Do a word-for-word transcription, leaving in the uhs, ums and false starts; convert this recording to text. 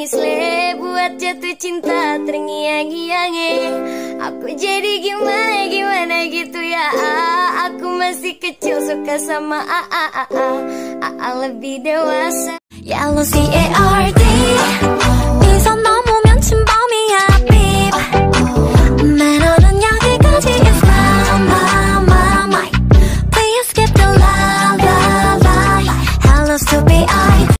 nangis le, buat jatuh cinta terngiang-ngiang. Aku jadi gimana gimana gitu ya. Aku masih kecil suka sama A A A A A lebih dewasa. Yellow C A R D